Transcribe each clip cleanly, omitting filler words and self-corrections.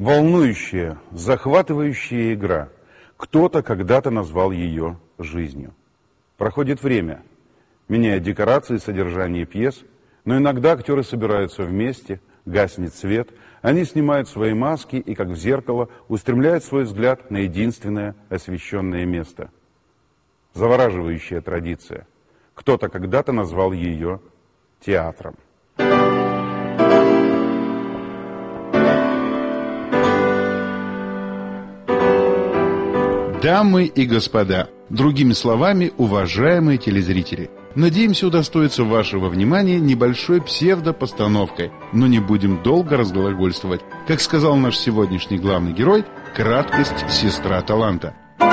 Волнующая, захватывающая игра. Кто-то когда-то назвал ее жизнью. Проходит время, меняя декорации и содержание пьес, но иногда актеры собираются вместе, гаснет свет, они снимают свои маски и, как в зеркало, устремляют свой взгляд на единственное освещенное место. Завораживающая традиция. Кто-то когда-то назвал ее театром. Дамы и господа, другими словами, уважаемые телезрители, надеемся удостоиться вашего внимания небольшой псевдопостановкой, но не будем долго разглагольствовать. Как сказал наш сегодняшний главный герой, краткость – сестра таланта.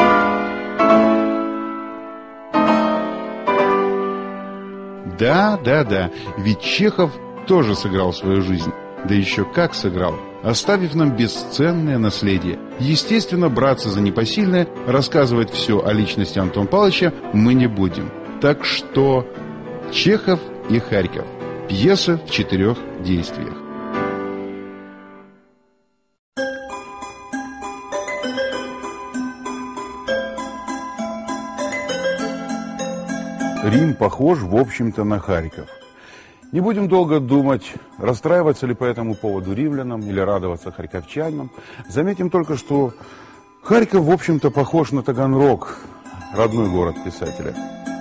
Да, ведь Чехов тоже сыграл свою жизнь. Да еще как сыграл, оставив нам бесценное наследие. Естественно, браться за непосильное, рассказывать все о личности Антона Павловича мы не будем. Так что Чехов и Харьков. Пьеса в 4 действиях. Рим похож, в общем-то, на Харьков. Не будем долго думать, расстраиваться ли по этому поводу римлянам или радоваться харьковчанам. Заметим только, что Харьков, в общем-то, похож на Таганрог, родной город писателя.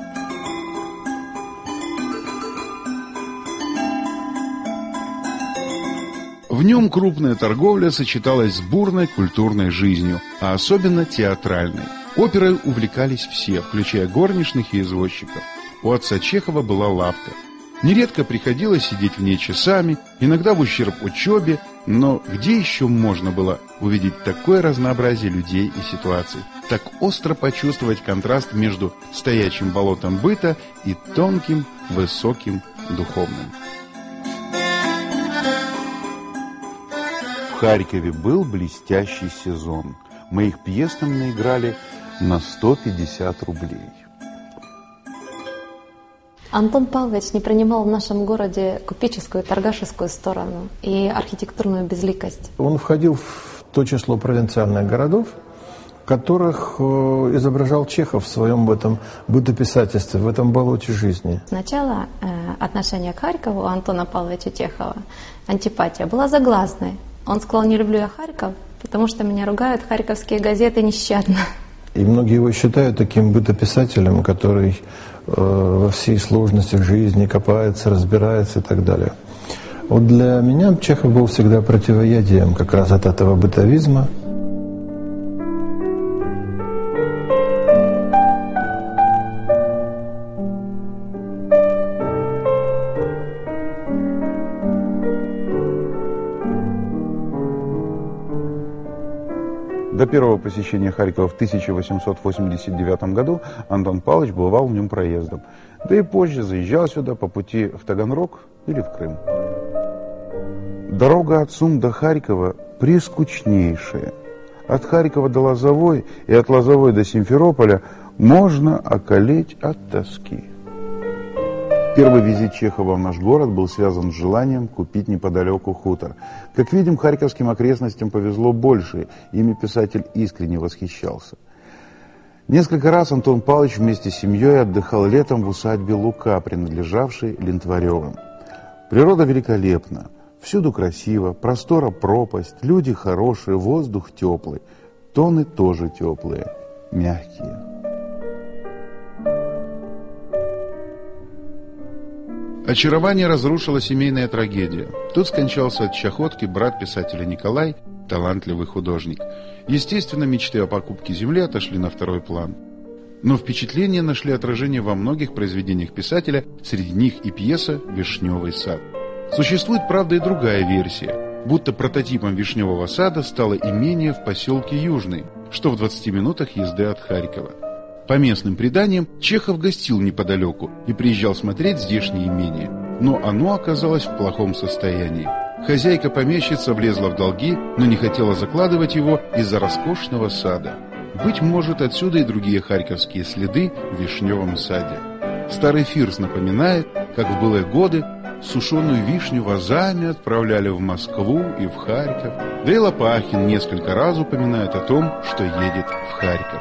В нем крупная торговля сочеталась с бурной культурной жизнью, а особенно театральной. Оперой увлекались все, включая горничных и извозчиков. У отца Чехова была лавка. Нередко приходилось сидеть в ней часами, иногда в ущерб учебе, но где еще можно было увидеть такое разнообразие людей и ситуаций, так остро почувствовать контраст между стоячим болотом быта и тонким, высоким, духовным. В Харькове был блестящий сезон. Мы их пьес там наиграли на 150 рублей. Антон Павлович не принимал в нашем городе купеческую, торгашескую сторону и архитектурную безликость. Он входил в то число провинциальных городов, которых изображал Чехов в своем этом бытописательстве, в этом болоте жизни. Сначала отношение к Харькову у Антона Павловича Чехова, антипатия, была загласной. Он сказал: «Не люблю я Харьков, потому что меня ругают харьковские газеты нещадно». И многие его считают таким бытописателем, который во всей сложности жизни копается, разбирается и так далее. Вот для меня Чехов был всегда противоядием как раз от этого бытовизма. До первого посещения Харькова в 1889 году Антон Павлович бывал в нем проездом. Да и позже заезжал сюда по пути в Таганрог или в Крым. Дорога от Сум до Харькова прескучнейшая. От Харькова до Лозовой и от Лозовой до Симферополя можно околеть от тоски. Первый визит Чехова в наш город был связан с желанием купить неподалеку хутор. Как видим, харьковским окрестностям повезло больше, ими писатель искренне восхищался. Несколько раз Антон Павлович вместе с семьей отдыхал летом в усадьбе Лука, принадлежавшей Лентваревым. Природа великолепна, всюду красиво, простора пропасть, люди хорошие, воздух теплый, тоны тоже теплые, мягкие. Очарование разрушила семейная трагедия. Тут скончался от чахотки брат писателя Николай, талантливый художник. Естественно, мечты о покупке земли отошли на второй план. Но впечатления нашли отражение во многих произведениях писателя, среди них и пьеса «Вишневый сад». Существует, правда, и другая версия, будто прототипом Вишневого сада стало имение в поселке Южный, что в 20 минутах езды от Харькова. По местным преданиям, Чехов гостил неподалеку и приезжал смотреть здешнее имение, но оно оказалось в плохом состоянии. Хозяйка-помещица влезла в долги, но не хотела закладывать его из-за роскошного сада. Быть может, отсюда и другие харьковские следы в Вишневом саде. Старый Фирс напоминает, как в былые годы сушеную вишню вазами отправляли в Москву и в Харьков. Да и Лопахин несколько раз упоминает о том, что едет в Харьков.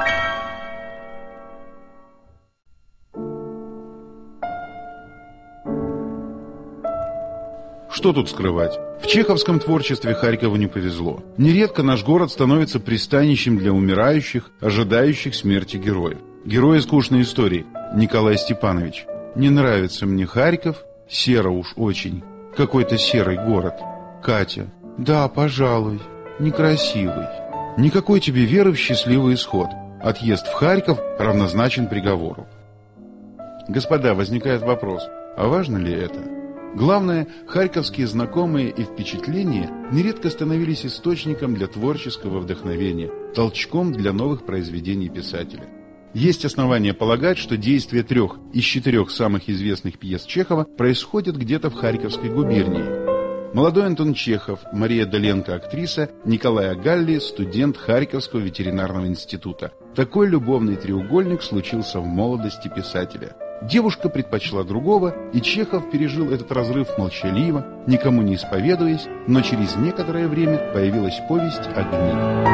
Что тут скрывать? В чеховском творчестве Харькову не повезло. Нередко наш город становится пристанищем для умирающих, ожидающих смерти героев. Герой скучной истории Николай Степанович. Не нравится мне Харьков, серо уж очень. Какой-то серый город. Катя. Да, пожалуй. Некрасивый. Никакой тебе веры в счастливый исход. Отъезд в Харьков равнозначен приговору. Господа, возникает вопрос, а важно ли это? Главное, харьковские знакомые и впечатления нередко становились источником для творческого вдохновения, толчком для новых произведений писателя. Есть основания полагать, что действие 3 из 4 самых известных пьес Чехова происходят где-то в Харьковской губернии. Молодой Антон Чехов, Мария Доленко, актриса, Николай Агалли, студент Харьковского ветеринарного института. Такой любовный треугольник случился в молодости писателя. Девушка предпочла другого, и Чехов пережил этот разрыв молчаливо, никому не исповедуясь, но через некоторое время появилась повесть «Огни».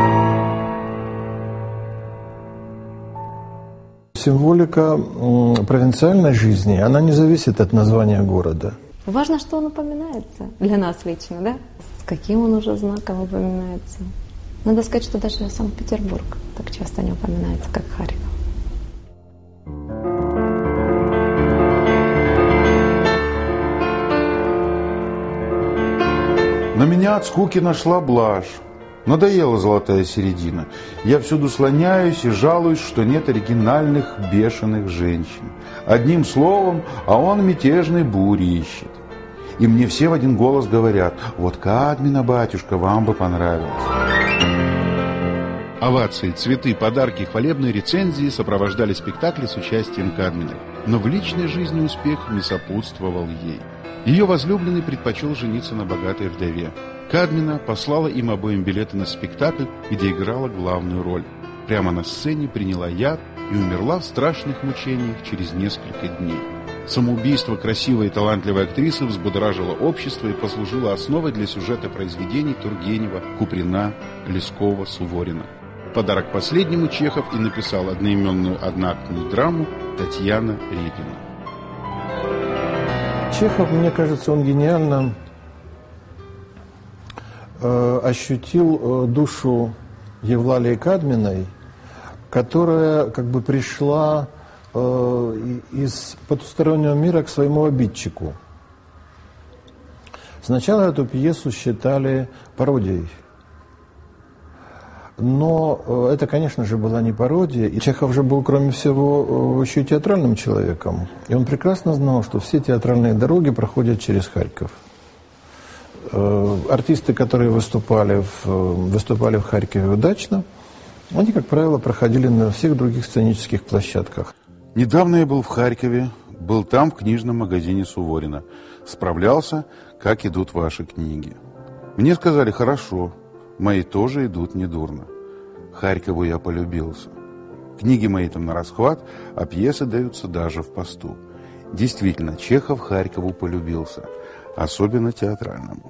Символика провинциальной жизни, она не зависит от названия города. Важно, что он упоминается для нас лично, да? С каким он уже знаком упоминается. Надо сказать, что даже Санкт-Петербург так часто не упоминается, как Харьков. На меня от скуки нашла блажь. Надоела золотая середина. Я всюду слоняюсь и жалуюсь, что нет оригинальных бешеных женщин. Одним словом, а он мятежной бури ищет. И мне все в один голос говорят: вот Кадмина, батюшка, вам бы понравилось. Овации, цветы, подарки, хвалебные рецензии сопровождали спектакли с участием Кадминой. Но в личной жизни успех не сопутствовал ей. Ее возлюбленный предпочел жениться на богатой вдове. Кадмина послала им обоим билеты на спектакль, где играла главную роль. Прямо на сцене приняла яд и умерла в страшных мучениях через несколько дней. Самоубийство красивой и талантливой актрисы взбудоражило общество и послужило основой для сюжета произведений Тургенева, Куприна, Лескова, Суворина. Подарок последнему Чехов и написал одноименную одноактную драму «Татьяна Репина». Чехов, мне кажется, он гениально ощутил душу Евлалии Кадминой, которая как бы пришла из потустороннего мира к своему обидчику. Сначала эту пьесу считали пародией. Но это, конечно же, была не пародия. И Чехов же был, кроме всего, еще и театральным человеком. И он прекрасно знал, что все театральные дороги проходят через Харьков. Артисты, которые выступали в Харькове удачно, они, как правило, проходили на всех других сценических площадках. Недавно я был в Харькове, был там в книжном магазине Суворина. Справлялся, как идут ваши книги. Мне сказали: хорошо, мои тоже идут недурно. Харькову я полюбился. Книги мои там на расхват, а пьесы даются даже в посту. Действительно, Чехов Харькову полюбился, особенно театральному.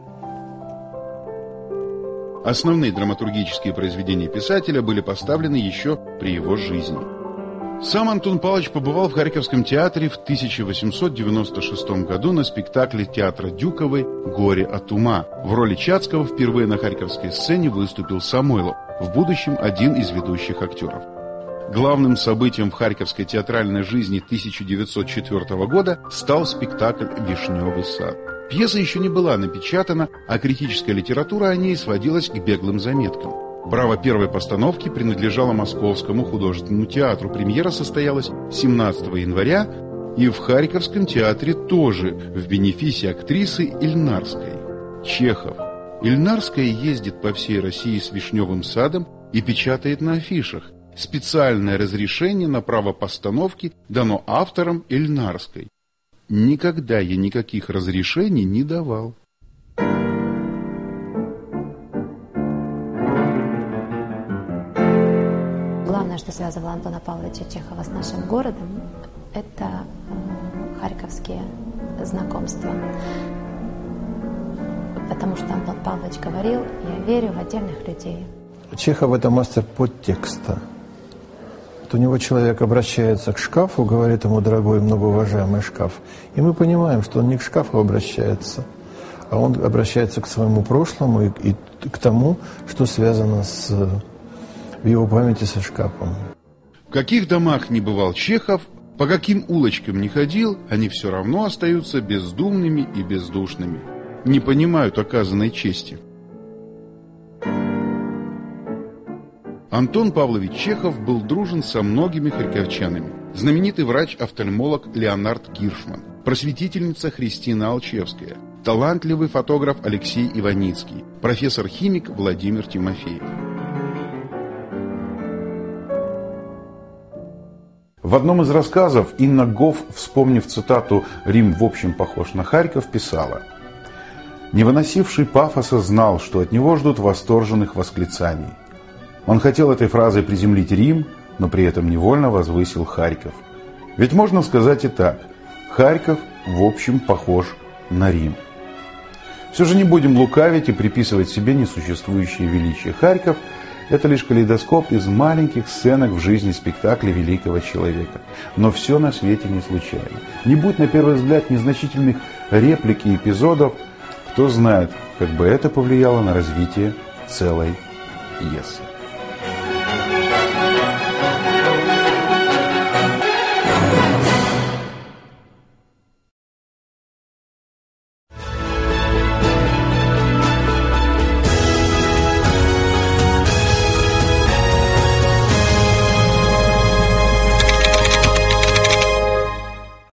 Основные драматургические произведения писателя были поставлены еще при его жизни. Сам Антон Павлович побывал в Харьковском театре в 1896 году на спектакле театра Дюковой «Горе от ума». В роли Чацкого впервые на харьковской сцене выступил Самойлов, в будущем один из ведущих актеров. Главным событием в харьковской театральной жизни 1904 года стал спектакль «Вишневый сад». Пьеса еще не была напечатана, а критическая литература о ней сводилась к беглым заметкам. Право первой постановки принадлежало Московскому художественному театру. Премьера состоялась 17 января, и в Харьковском театре тоже в бенефисе актрисы Ильнарской. Чехов. Ильнарская ездит по всей России с «Вишневым садом» и печатает на афишах. Специальное разрешение на право постановки дано авторам Ильнарской. Никогда я никаких разрешений не давал. Главное, что связывало Антона Павловича Чехова с нашим городом, это харьковские знакомства. Потому что Антон Павлович говорил: я верю в отдельных людей. Чехов – это мастер подтекста. Вот у него человек обращается к шкафу, говорит ему: дорогой и многоуважаемый шкаф. И мы понимаем, что он не к шкафу обращается, а он обращается к своему прошлому и к тому, что связано в его памяти со шкафом. В каких домах не бывал Чехов, по каким улочкам не ходил, они все равно остаются бездумными и бездушными. Не понимают оказанной чести. Антон Павлович Чехов был дружен со многими харьковчанами. Знаменитый врач-офтальмолог Леонард Гиршман, просветительница Христина Алчевская, талантливый фотограф Алексей Иваницкий, профессор-химик Владимир Тимофеев. В одном из рассказов Инна Гофф, вспомнив цитату «Рим в общем похож на Харьков», писала: «Не выносивший пафоса знал, что от него ждут восторженных восклицаний. Он хотел этой фразой приземлить Рим, но при этом невольно возвысил Харьков. Ведь можно сказать и так: Харьков в общем похож на Рим». Все же не будем лукавить и приписывать себе несуществующее величие. Харьков – это лишь калейдоскоп из маленьких сценок в жизни спектакля великого человека. Но все на свете не случайно. Не будь на первый взгляд незначительных реплик и эпизодов, кто знает, как бы это повлияло на развитие целой пьесы.